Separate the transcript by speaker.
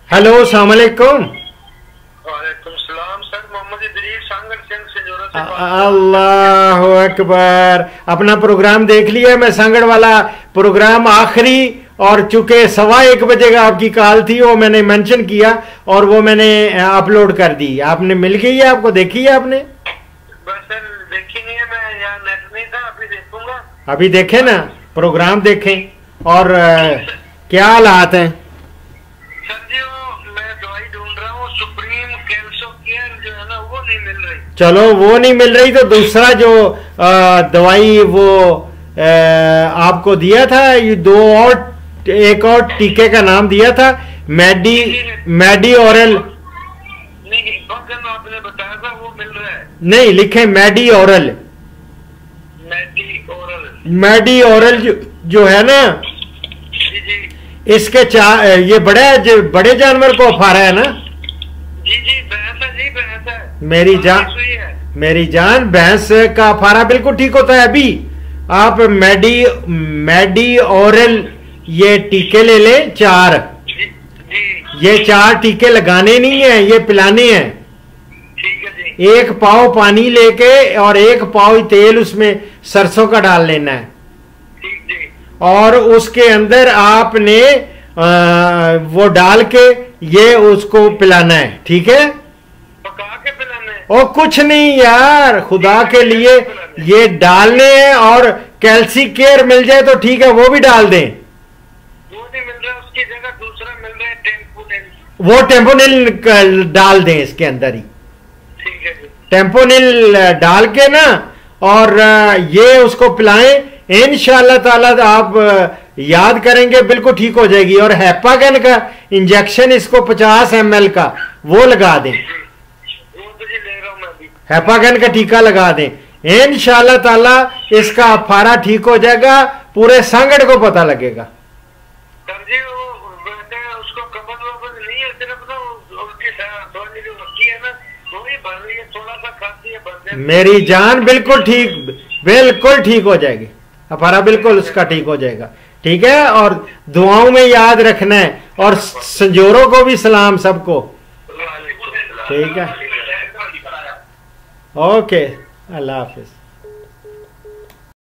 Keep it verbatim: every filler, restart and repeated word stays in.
Speaker 1: Hello, अस्सलाम वालेकुम।
Speaker 2: वालेकुम सलाम सर, मोहम्मद इदरीस सांगड़ से जोरा से।
Speaker 1: अल्लाह अकबर। अपना प्रोग्राम देख लिया मैं, सांगड़ वाला प्रोग्राम आखिरी, और चूंकि सवा एक बजे का आपकी कॉल थी वो मैंने मेंशन किया और वो मैंने अपलोड कर दी। आपने मिल गई है, आपको देखी है आपने?
Speaker 2: बस सर देखी नहीं है, मैं यहाँ नेट नहीं था, अभी देखूंगा।
Speaker 1: अभी देखें ना, प्रोग्राम देखें। और आ, क्या हालात हैं
Speaker 2: सर जी? वो मैं दवाई ढूंढ रहा हूँ, सुप्रीम कैल्सो केयर जो है ना, वो नहीं मिल रही।
Speaker 1: चलो वो नहीं मिल रही तो दूसरा जो आ, दवाई वो आ, आपको दिया था, ये दो और एक और टीके का नाम दिया था, मैडी मैडी ओरल।
Speaker 2: नहीं, बगन आपने बताया था वो मिल रहा है।
Speaker 1: नहीं, लिखे मैडी ओरल।
Speaker 2: मैडी ओरल,
Speaker 1: मैडी ओरल जो, जो है ना,
Speaker 2: जी जी
Speaker 1: इसके चार, ये बड़े जो बड़े जानवर को अफारा है ना?
Speaker 2: जी जी भैंस है जी, भैंस है।
Speaker 1: मेरी जान मेरी जान भैंस का अफारा बिल्कुल ठीक होता है। अभी आप मैडी मैडी ओरल ये टीके ले लें, चार।
Speaker 2: जी जी
Speaker 1: ये चार टीके लगाने नहीं है, ये पिलाने हैं।
Speaker 2: ठीक है जी।
Speaker 1: एक पाव पानी लेके और एक पाव तेल उसमें सरसों का डाल लेना है,
Speaker 2: ठीक जी।
Speaker 1: और उसके अंदर आपने आ, वो डाल के ये उसको पिलाना है, ठीक है?
Speaker 2: पका के पिलाना है?
Speaker 1: और कुछ नहीं यार, खुदा के लिए ये डालने हैं। और कैल्सी केयर मिल जाए तो ठीक है, वो भी डाल दें।
Speaker 2: वो नहीं मिल रहा, उसकी जगह दूसरा मिल रहा है, टेम्पोनिल।
Speaker 1: वो टेम्पोनिल डाल दें इसके अंदर ही।
Speaker 2: ठीक है जी।
Speaker 1: टेम्पोनिल डाल के ना, और ये उसको पिलाएं। इंशाअल्लाह ताला आप याद करेंगे, बिल्कुल ठीक हो जाएगी। और हैपागन का इंजेक्शन इसको पचास एम एल का वो लगा दें,
Speaker 2: वो तो जी ले रहा हूं मैं अभी।
Speaker 1: हैपागन का टीका लगा दें। इंशाअल्लाह ताला इसका अफारा ठीक हो जाएगा, पूरे सांगड़ को पता लगेगा।
Speaker 2: सर जी वो वैसे उसको कबज वबज नहीं है, सिर्फ ना उसकी थोड़ी जो होती है ना, वो ही भर रही है, थोड़ा सा खाती है, भर जाती है।
Speaker 1: मेरी जान बिल्कुल ठीक, बिल्कुल ठीक हो जाएगी, अफारा बिल्कुल उसका ठीक हो जाएगा, ठीक है? और दुआओं में याद रखना है, और संजोरों को भी सलाम सबको, ठीक है? ओके, अल्लाह हाफिज।